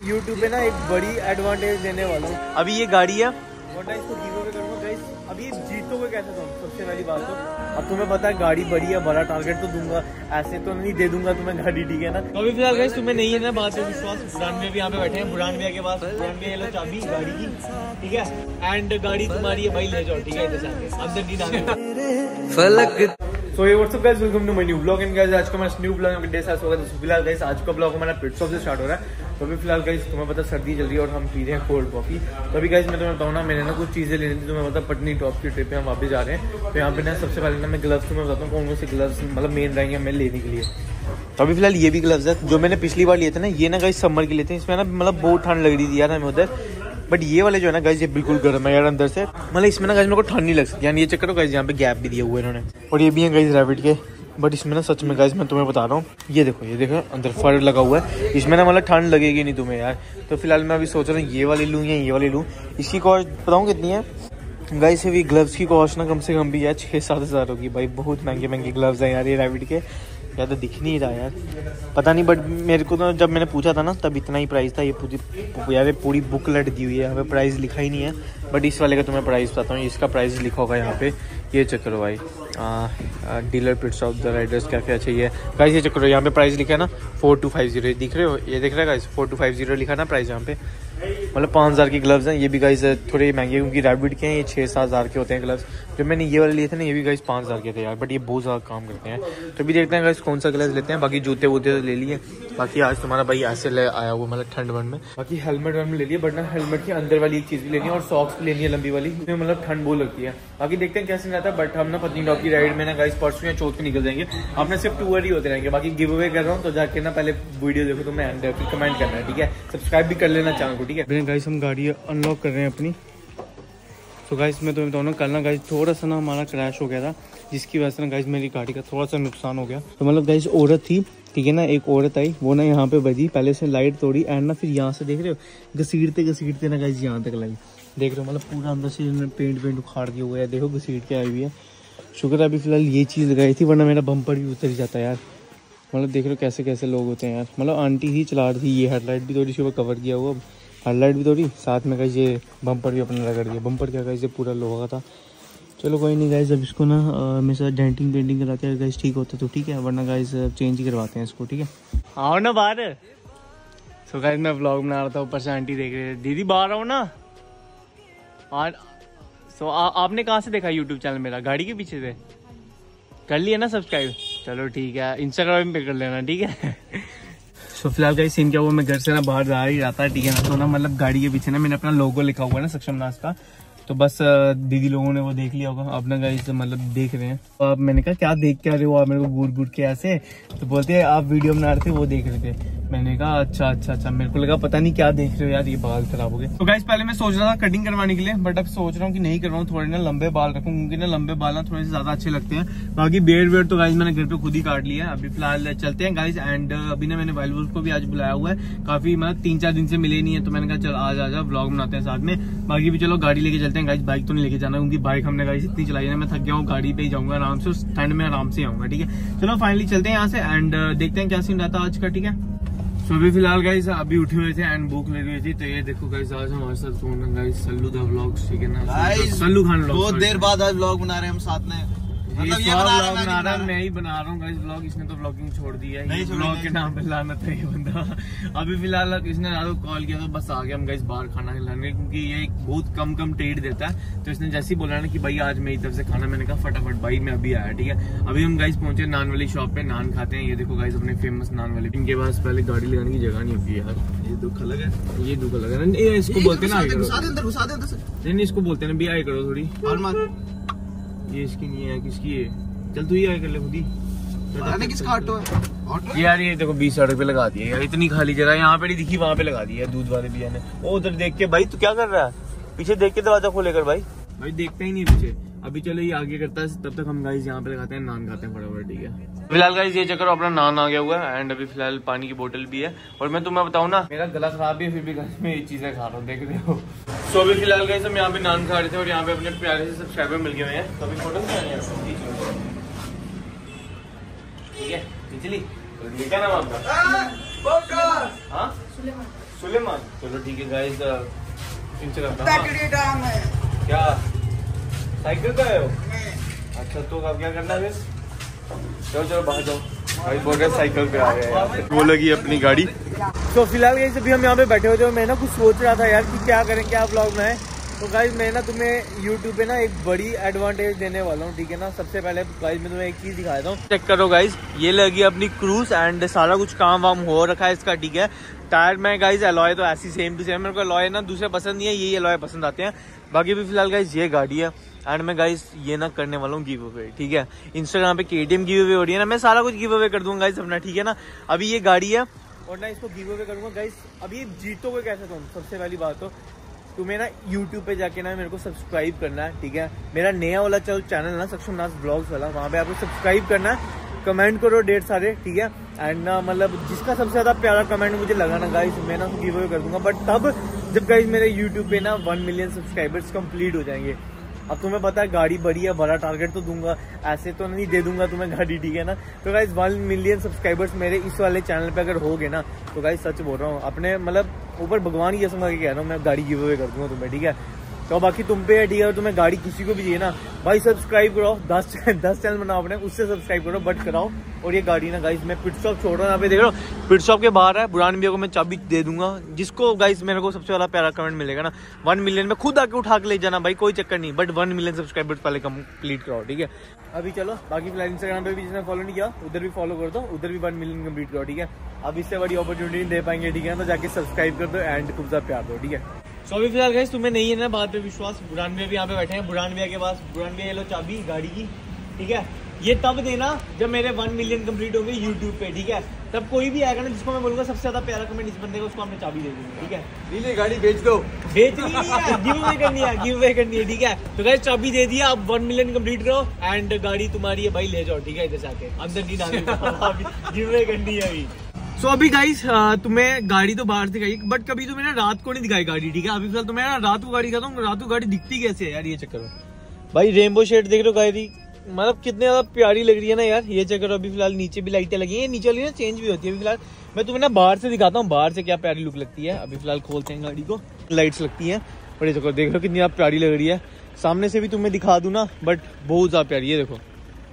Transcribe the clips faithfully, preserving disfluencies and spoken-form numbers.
YouTube पे ना एक बड़ी एडवांटेज देने वाला हूँ। अभी ये गाड़ी है और इसको गिव अवे करूँगा गाइस। अभी जीतोगे कैसे तुम, सबसे पहली बात तो अब तुम्हें पता है गाड़ी बड़ी है, बड़ा टारगेट तो दूंगा, ऐसे तो नहीं दे दूंगा तुम्हें गाड़ी, ठीक है ना। तो अभी फिलहाल गाइस तुम्हें नहीं है ना बात में विश्वास, बुरान भैया भी यहाँ पे बैठे हैं, बुरान भैया के पास बुरान भैया लो चाबी गाड़ी की, ठीक है, एंड गाड़ी तुम्हारी है भाई, ले जाओ, ठीक है, अंदर फलक। सो ये what's up guys, welcome to my new blog. And guys आज का हमारा न्यू ब्लॉग डे साथ होगा। तो फिलहाल गाइस आज का ब्लॉग हमारा पिट स्टॉप से स्टार्ट हो रहा है। तो अभी फिलहाल गाइस तुम्हें पता सर्दी चल रही है और हम पी रहे हैं कोल्ड कॉफी। तो अभी गाइस मैं तुम्हें बताऊँ ना, मैंने ना कुछ चीजें लेनी थी, तुम्हें पता पटनी टॉप की ट्रिप पे हम वापस जा रहे हैं। तो यहाँ पे ना सबसे पहले ना मैं ग्लव्स तुम्हें बताता हूँ कौन कौन से ग्लव्स मतलब मेन रहेंगे हमें लेने के लिए। तो अभी फिलहाल ये भी ग्लव्स है जो मैंने पिछली बार लिए थे ना, ये ना गाइस समर के लिए थे। इसमें ना मतलब बहुत ठंड लग रही थी यार हमें उधर, बट ये वाले जो है ना गाइस ये बिल्कुल गर्म है यार अंदर से, मतलब इसमें ना गाइस मेरे को ठंड नहीं लग सकती यानी ये चक्कर हो गाइस। यहाँ पे गैप भी दिए हुए इन्होंने और ये भी है गाइस रैबिट के, बट इसमें ना सच में गाइस मैं तुम्हें बता रहा हूँ, ये देखो ये देखो अंदर फर लगा हुआ है, इसमें ना मतलब ठंड लगेगी नहीं तुम्हें यार। तो फिलहाल मैं अभी सोच रहा हूँ ये वाली लूँ या ये वाली लूँ। इसकी कॉस्ट बताऊँ कितनी है गाइस, अभी ग्लव्स की कॉस्ट ना कम से कम भी यार छः सात हज़ार होगी भाई, बहुत महंगे महंगे ग्लव्स हैं यार ये रैबिट के, यार तो दिख नहीं रहा यार, पता नहीं, बट मेरे को तो जब मैंने पूछा था ना तब इतना ही प्राइस था। ये पूरी यार पूरी बुकलेट दी हुई है, यहाँ पे प्राइस लिखा ही नहीं है, बट इस वाले का तुम्हें प्राइस बताता हूँ, इसका प्राइस लिखा होगा यहाँ पे, ये चेक करो भाई, dealer pits of the riders क्या क्या चाहिए गाइस, ये चेक करो यहाँ पे प्राइस लिखा है ना फोर टू फाइव जीरो, दिख रहे हो, ये दिख रहा है guys four two five zero लिखा है ना प्राइस यहाँ पे, मतलब पाँच हज़ार की ग्लव्स हैं। ये भी गाइस थोड़े महंगे क्योंकि रैबिट के हैं, ये छः सात हज़ार के होते हैं ग्लव्स। जो मैंने ये वाले लिए थे ना ये भी गाइस पाँच हज़ार के थे यार, बट ये बहुत ज़्यादा काम करते हैं। तो भी देखते हैं गाइस कौन सा ग्लव्स लेते हैं। बाकी जूते वूते तो ले लिए, बाकी आज तुम्हारा भाई ऐसे ले आया हुआ मतलब ठंड वंड में, बाकी हेलमेट वेलमेट ले लिए, बट ना हेलमेट के अंदर वाली एक चीज़ भी लेनी है और सॉक्स भी लेनी है लंबी वाली, उसमें मतलब ठंड बहुत लगती है। बाकी देखते हैं कैसे रहता है, बट हम ना पत्नीटॉप की राइड में ना गाइस परसों या चौथ को निकल जाएंगे, अपने सिर्फ टूर ही होते रहेंगे। बाकी गिव अवे कर रहा हूँ तो जाके ना पहले वीडियो देखो तो मैं एंड फिर कमेंट करना है, ठीक है, सब्सक्राइब भी कर लेना चैनल को, ठीक है। गाइस हम गाड़ी अनलॉक कर रहे हैं अपनी। तो गाइस मैं तुम्हें बताऊँ कल ना गाइस थोड़ा सा ना हमारा क्रैश हो गया था, जिसकी वजह से ना गाइस मेरी गाड़ी का थोड़ा सा नुकसान हो गया। तो मतलब गाइस औरत थी, ठीक है ना, एक औरत आई, वो ना यहाँ पे बजी, पहले से लाइट तोड़ी एंड ना फिर यहाँ से देख रहे हो घसीटते घसीटते ना गाइस यहाँ तक लाई, देख रहे हो, मतलब पूरा अंदर से पेंट पेंट उखाड़ के हुआ है, देखो घसीट के आई हुई है। शुक्र है अभी फिलहाल ये चीज़ लगाई थी, वरना मेरा बम्पर भी उतर जाता यार। मतलब देख रहे हो कैसे कैसे लोग होते हैं यार, मतलब आंटी ही चला रही थी, ये हेडलाइट भी थोड़ी सी वो कवर किया हुआ, हेडलाइट भी थोड़ी, साथ में गाइस ये बम्पर भी अपना रगड़ दिया, बम्पर क्या गाइस ये पूरा लोहा का था। चलो कोई नहीं गाइस, अब इसको ना मेरे साथ डेंटिंग पेंटिंग कराते हैं गाइस, ठीक होता तो ठीक है, वरना गाइस चेंज ही करवाते हैं इसको, ठीक है। आओ ना बाहर। सो गाइस मैं व्लॉग बना रहा था, ऊपर से आंटी देख रहे थे, दीदी बाहर आओ ना। और सो आपने कहाँ से देखा यूट्यूब चैनल मेरा, गाड़ी के पीछे से कर लिया ना सब्सक्राइब, चलो ठीक है, इंस्टाग्राम पे कर लेना, ठीक है। तो फिलहाल गाइस सीन क्या हुआ, मैं घर से ना बाहर जा ही जाता है, ठीक है ना, तो ना मतलब गाड़ी के पीछे ना मैंने अपना लोगो लिखा हुआ है ना सक्षम नास का, तो बस दीदी लोगों ने वो देख लिया होगा, अब ना गाइस मतलब देख रहे हैं। तो अब मैंने कहा क्या देख के आ रहे हो आप मेरे को घूर घूर के ऐसे, तो बोलते हैं आप वीडियो बना रहे थे वो देख रहे थे। मैंने कहा अच्छा अच्छा अच्छा, मेरे को लगा पता नहीं क्या देख रहे हो यार, ये बाल खराब हो गए। तो गाइस पहले मैं सोच रहा था कटिंग करवाने के लिए, बट अब सोच रहा हूँ कि नहीं करवाऊँ, थोड़े ना लंबे बाल रखूँ, क्योंकि ना लंबे बाल ना थोड़े से ज्यादा अच्छे लगते हैं। बाकी बेड वेड तो गाइस मैंने घर पे खुद ही काट लिया है। अभी फिलहाल चलते हैं गाइस, एंड अभी ना मैंने वाइल्ड वुल्फ को भी आज बुलाया हुआ है, काफी मतलब तीन चार दिन से मिले नहीं है, तो मैंने कहा चल आज आ जा व्लॉग बनाते हैं साथ में। बाकी भी चलो गाड़ी लेके चलते हैं गाइस, बाइक तो नहीं लेके जाना क्योंकि बाइक हमने गाइस इतनी चलाई है, मैं थक गया हूँ, गाड़ी पे ही जाऊंगा आराम से, उस ठंड में आराम से आऊंगा, ठीक है। चलो फाइनली चलते हैं यहाँ से एंड देखते हैं क्या सीन रहता है आज का, ठीक है। तो अभी फिलहाल गाइस अभी उठे हुए थे एंड भूख लगी हुई थी, तो ये देखो गाइस आज हमारे साथ कौन है गाइस, सल्लू दा व्लॉग्स, ठीक है ना, सल्लू खान व्लॉग्स। बहुत देर बाद आज व्लॉग बना रहे हैं हम साथ में, मतलब ये बना रहा, बना रहा मैं ही बना रहा हूँ गाइस व्लॉग, इसने तो व्लॉगिंग छोड़ दिया है, व्लॉग के नाम पे लानत है ये बंदा। अभी फिलहाल इसने रात को कॉल किया तो बस आ गया हम गाइस बाहर खाना खिलाने, क्योंकि ये एक बहुत कम कम ट्रीट देता है, तो इसने जैसे ही बोला ना कि भाई आज मेरी तरफ से खाना, मैंने कहा फटाफट भाई मैं अभी आया, ठीक है। अभी हम गाइस पहुंचे नान वाली शॉप पे, नान खाते हैं, ये देखो गाइस अपने फेमस नान वाले, इनके पास पहले गाड़ी लगाने की जगह नहीं होती यार, ये दुख अलग है, ये दुख अलग है, ये इसको बोलते हैं ना, नहीं इसको बोलते हैं ना भी आए करो थोड़ी, ये इसकी नहीं है, किसकी है, चल तू ही आए कर ले खुद ही, किसका ऑटो है यार, ये देखो बीस सड़क पे लगा दिया यार, इतनी खाली जगह, यहाँ पे नहीं दिखी वहाँ पे लगा दी है दूध वाले भैया ने। वो उधर देख के भाई तू क्या कर रहा है, पीछे देख के दरवाजा खोले कर भाई, भाई देखते ही नहीं पीछे। अभी चलो ये आगे करता है, तब तक हम गाइस यहाँ पे लगाते हैं नान खाते हैं फटाफट, ठीक है। फिलहाल गाइस ये चक्कर अपना नान आ गया हुआ है एंड अभी फिलहाल पानी की बोतल भी है, और मैं तुम्हें बताऊँ ना मेरा गला खराब है, फिर भी गाइस मैं ये चीजें खा रहा हूँ, देख रहे हो। सो अभी फिलहाल गाइस हम यहाँ पे नान खा रहे थे और यहाँ पे अपने प्यारे से सब्सक्राइबर मिल गए हुए हैं, तो अभी फोटो ठीक है, क्या नाम आपका? हाँ सुलेमान। चलो ठीक है गाइस, इनसे करता हूं। क्या साइकिल का है? अच्छा तो अब क्या करना है? चलो चलो बाहर जाओ। भाई बोल रहे साइकिल पे आ गए, वो लगी अपनी गाड़ी। तो फिलहाल गाइस अभी हम यहाँ पे बैठे हुए थे, मैं ना कुछ सोच रहा था यार कि क्या करें, क्या ब्लॉग में है। तो गाइस मैं ना तुम्हें यूट्यूब पे ना एक बड़ी एडवांटेज देने वाला हूँ, ठीक है ना। सबसे पहले गाइस मैं तुम्हें एक चीज दिखाता हूँ, चेक करो गाइस। ये लगी अपनी क्रूज एंड सारा कुछ काम वाम हो रखा है इसका, ठीक है। टायर में गाइस एलॉय तो ऐसी सेम टू सेम, मेरे को एलॉय ना दूसरे पसंद नहीं है, यही एलॉय पसंद आते हैं। बाकी भी फिलहाल गाइस ये गाड़ी है एंड मैं गाइस ये ना करने वाला हूँ गिव अवे, ठीक है। इंस्टाग्राम पे केटीएम गिव अवे हो रही है ना, मैं सारा कुछ गिव अवे कर दूंगा गाइस अपना, ठीक है ना। अभी ये गाड़ी है और ना इसको गिव अवे करूंगा गाइस। अभी जीतोगे कैसे तुम? सबसे पहली बात तो तुम्हें ना यूट्यूब पे जाके ना मेरे को सब्सक्राइब करना है, ठीक है। मेरा नया वाला चैनल ना सक्षम नाथ ब्लॉग्स वाला, वहाँ पे आपको सब्सक्राइब करना है, कमेंट करो डेढ़ सारे, ठीक है। एंड ना मतलब जिसका सबसे ज्यादा प्यारा कमेंट मुझे लगा ना गाइस, मैं ना गिव अवे कर दूंगा, बट तब जब गाइस मेरे यूट्यूब पे ना वन मिलियन सब्सक्राइबर्स कंप्लीट हो जाएंगे। अब तुम्हें पता है गाड़ी बड़ी है, बड़ा टारगेट तो दूंगा, ऐसे तो नहीं दे दूंगा तुम्हें गाड़ी, ठीक है ना। तो गाइस वन मिलियन सब्सक्राइबर्स मेरे इस वाले चैनल पे अगर हो गए ना, तो गाइस सच बोल रहा हूँ, अपने मतलब ऊपर भगवान की कसम करके कह रहा हूँ, मैं गाड़ी गिव अवे कर दूंगा तुम्हें, ठीक है। तो बाकी तुम पे है, ठीक है। तुम्हें गाड़ी किसी को भी चाहिए ना भाई, सब्सक्राइब कराओ, दस दस चैनल बनाओ अपने, उससे सब्सक्राइब करो, बट कराओ। और ये गाड़ी ना गाइस मैं पिट स्टॉप छोड़ रहा हूँ, यहाँ पे देख रहा हूँ पिट स्टॉप के बाहर है, बुरान भैया को मैं चाबी दे दूंगा, जिसको गाइस मेरे को सबसे वाला प्यारा कमेंट मिलेगा ना, वन मिलियन में खुद आके उठा के ले जाना भाई, कोई चक्कर नहीं, बट वन मिलियन सब्सक्राइबर्स पहले कंप्लीट कराओ, ठीक है। अभी चलो बाकी फिलहाल इंस्टाग्राम पे भी जिसने फॉलो नहीं किया उधर भी फॉलो कर दो, उधर भी वन मिलियन कंप्लीट करो, ठीक है। अब इससे बड़ी अपॉर्चुनिटी नहीं दे पाएंगे, ठीक है। तो जाके सब्सक्राइब कर दो एंड खूब सा प्यार दो, ठीक है। सो अभी फिलहाल गाइस तुम्हें नहीं है ना बात पे विश्वास, बुरान भैया भी यहाँ पे बैठे हैं, बुरान भैया के पास, बुरान भैया लो चाबी गाड़ी की, ठीक है। ये तब देना जब मेरे वन मिलियन कंप्लीट होंगे यूट्यूब पे, ठीक है। तब कोई भी आएगा ना जिसको मैं बोलूंगा सबसे ज्यादा प्यारा कमेंट इस बंदे को, उसको हमने चाबी दे दूंगा, ठीक है। ले गाड़ी बेच दो, बेच नहीं है, गिव अवे करनी है, गिव अवे करनी है, ठीक है। तो गाइस चाबी दे दिया, अब वन मिलियन कंप्लीट करो एंड गाड़ी तुम्हारी है भाई, ले जाओ, ठीक है। इधर जाके अंदर नहीं डालनी, गिव अवे करनी है अभी। सो so, अभी गाइस तुम्हें गाड़ी तो बाहर दिखाई, बट कभी तुम्हें ना रात को नहीं दिखाई गाड़ी, ठीक है। अभी फिलहाल तुम्हें ना रात को गाड़ी दिखाता हूँ, रात को गाड़ी दिखती कैसे है यार, ये चक्कर भाई। रेनबो शेड देख रहे हो गाड़ी, मतलब कितने ज्यादा प्यारी लग रही है ना यार, ये चक्कर। अभी फिलहाल नीचे भी लाइटें लगी है, नीचे वाली ना चेंज भी होती है। अभी फिलहाल मैं तुम्हें ना बाहर से दिखाता हूँ, बाहर से क्या प्यारी लुक लगती है। अभी फिलहाल खोलते हैं गाड़ी को, लाइट्स लगती है, बड़े चक्कर देख रहे हो कितनी प्यारी लग रही है। सामने से भी तुम्हें दिखा दूं ना, बट बहुत ज्यादा प्यारी है, देखो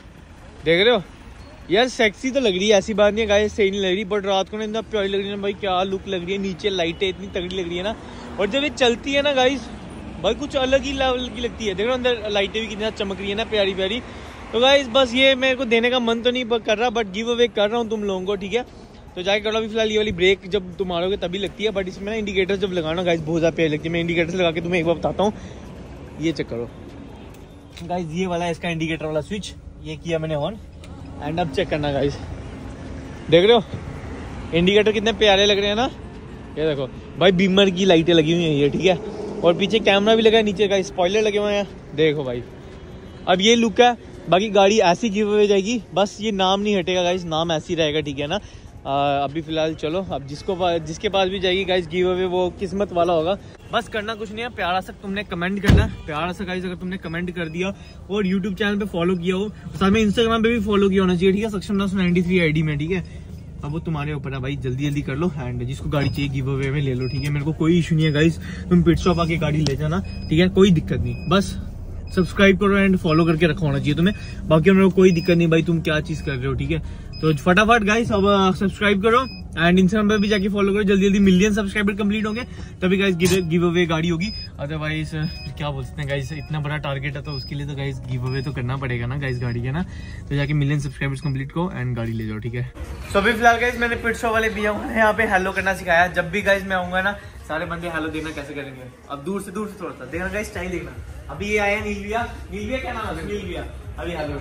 देख रहे हो यार, सेक्सी तो लग रही है, ऐसी बात नहीं है गाइस सही नहीं लग रही, बट रात को ना इतना प्यारी लग रही है ना भाई, क्या लुक लग रही है। नीचे लाइटें इतनी तगड़ी लग रही है ना, और जब ये चलती है ना गाइस भाई कुछ अलग ही लेवल की लगती है। देखो अंदर लाइटें भी कितना चमक रही है ना, प्यारी प्यारी। तो गाइस बस ये मेरे को देने का मन तो नहीं कर रहा, बट गिव अवे कर रहा हूँ तुम लोगों को, ठीक है। तो जाके करो। अभी फिलहाल ये वाली ब्रेक जब तुम मारोगे तभी लगती है, बट इसमें ना इंडिकेटर जब लगाना गाइस बहुत ज्यादा प्यारी लगती है। मैं इंडिकेटर लगा के तुम्हें एक बार बताता हूँ, ये चेक करो गाइस, ये वाला है इसका इंडिकेटर वाला स्विच, ये किया मैंने ऑन एंड अब चेक करना गाइस, देख रहे हो इंडिकेटर कितने प्यारे लग रहे हैं ना। ये देखो भाई बीमर की लाइटें लगी हुई हैं ये, ठीक है। और पीछे कैमरा भी लगा है, नीचे का स्पॉइलर लगे हुए हैं, देखो भाई। अब ये लुक है, बाकी गाड़ी ऐसी गिव अवे जाएगी, बस ये नाम नहीं हटेगा गाइस, नाम ऐसी रहेगा, ठीक है ना। आ, अभी फिलहाल चलो, अब जिसको जिसके पास भी जाएगी गाइस गिव अवे, वो किस्मत वाला होगा। बस करना कुछ नहीं है, प्यारा सा तुमने कमेंट करना है, प्यारा सा गाइस अगर तुमने कमेंट कर दिया और यूट्यूब चैनल पे फॉलो किया हो, साथ में इंस्टाग्राम पे भी फॉलो किया होना चाहिए, ठीक है, सक्षम नाथ नाइन्टी थ्री आईडी में, ठीक है। अब वो तुम्हारे ऊपर है भाई, जल्दी जल्दी कर लो एंड जिसको गाड़ी चाहिए गिव अवे में ले लो, ठीक है। मेरे को कोई इशू नहीं है गाइस, तुम पिट स्टॉप आके गाड़ी ले जाना, ठीक है, कोई दिक्कत नहीं। बस सब्सक्राइब करो एंड फॉलो करके रखा होना चाहिए तुम्हें, बाकी मेरे को कोई दिक्कत नहीं भाई, तुम क्या चीज कर रहे हो, ठीक है। तो फटाफट गाइस अब सब्सक्राइब करो एंड इंस्टाग्राम पे भी जाके फॉलो करो, जल्दी जल्दी मिलियन सब्सक्राइबर कंप्लीट होंगे तभी गाइस गिव अवे गाड़ी होगी। अदरवाइज क्या बोल सकते हैं गाइस, इतना बड़ा टारगेट है तो उसके लिए तो गाइस गिव अवे तो करना पड़ेगा ना गाइस गाड़ी के ना। तो जाके मिलियन सब्सक्राइबर्स कंप्लीट करो एंड गाड़ी ले जाओ, ठीक है। तो अभी फिलहाल गाइस मैंने पिट शॉप वाले भैया को यहाँ पे हेलो करना सिखाया। जब भी गाइस मैं आऊंगा ना, सारे बंदे हेलो देखना कैसे करेंगे, अब दूर से दूर से थोड़ा सा देखना गाइस, स्टाइल देखना। अभी ये आया नील भैया, नील भैया क्या नाम है, नील भैया, अभी हेलो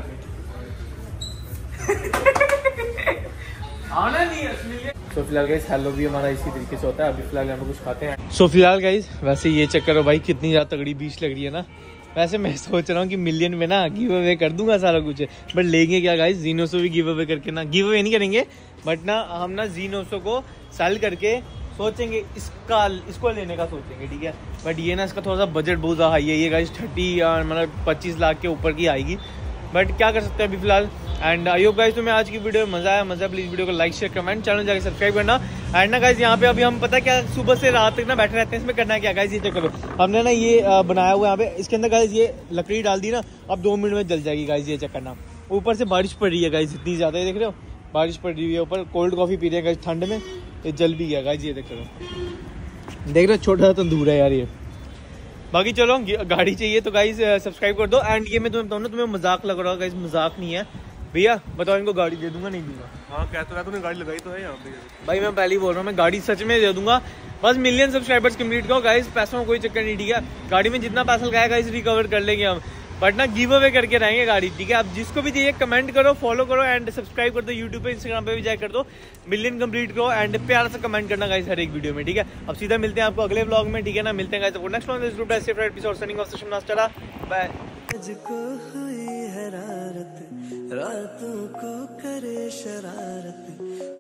आना नहीं है। सो फिलहाल गाइस हेलो भी हमारा इसी तरीके से होता है। अभी फिलहाल हम कुछ खाते हैं। सो फिलहाल गाइस वैसे ये चक्कर हो भाई, कितनी ज्यादा तगड़ी बीच लग रही है ना। वैसे मैं सोच रहा हूँ कि मिलियन में ना गिव अवे कर दूंगा सारा कुछ, बट लेंगे क्या गाइस, जीनोसो भी गिव अवे करके ना, गिव अवे नहीं करेंगे बट ना हम ना जीनोसो को सेल करके सोचेंगे इसका इसको लेने का सोचेंगे, ठीक है। बट ये ना इसका थोड़ा सा बजट बहुत ज़्यादा हाई है, ये गाइस थर्टी मतलब पच्चीस लाख के ऊपर की आएगी, बट क्या कर सकते हैं अभी फिलहाल। एंड आई होप गाइस तुम्हें आज की वीडियो में मजा आया, मजा प्लीज वीडियो को लाइक शेयर कमेंट, चैनल जाकर सब्सक्राइब करना। एंड ना गाइज यहाँ पे अभी हम पता क्या सुबह से रात तक ना बैठे रहते हैं, इसमें करना क्या गाइज ये चेक करो, हमने ना ये बनाया हुआ यहाँ पे, इसके अंदर गाइज ये लकड़ी डाल दी ना, अब दो मिनट में जल जाएगी गाइज, ये चेक करना। ऊपर से बारिश पड़ रही है गाइज इतनी ज्यादा, देख रहे हो बारिश पड़ रही है, ऊपर कोल्ड कॉफी पी रहे हैं गाइज ठंड में, ये जल भी गया गाइज, ये देख रहे देख रहे हो छोटा सा तंदूर है यार ये। बाकी चलो गाड़ी चाहिए तो गाइज सब्सक्राइब कर दो। एंड ये मैं तुम्हें बताऊँ ना, तुम्हें मजाक लग रहा होगा गाइज, मजाक नहीं है भैया, बताओ इनको गाड़ी दे दूंगा नहीं दूंगा? हाँ क्या तो तूने गाड़ी लगाई तो है यहाँ पे भाई, मैं पहले ही बोल रहा हूँ मैं गाड़ी सच में दे दूंगा, बस मिलियन सब्सक्राइबर्स कंप्लीट करो गाइस, पैसों में कोई चक्कर नहीं, ठीक है? गाड़ी में जितना पैसा लगाया गाइस रिकवर कर लेंगे हम, बट ना गिव अवे करके रहेंगे गाड़ी, ठीक है? आप जिसको भी चाहिए कमेंट करो, फॉलो करो एंड सब्सक्राइब कर दो, यूट्यूब पे इंस्टाग्राम पे भी जाए कर दो, मिलियन कंप्लीट करो एंड प्यार से कमेंट करना गाइस हर एक वीडियो में, ठीक है? अब सीधा मिलते हैं आपको अगले व्लॉग में, ठीक है ना? मिलते हैं guys next one, this group as fried episode sunning of session नास्टा, बाय। मुझको हुई हरारत, रातों को करे शरारत।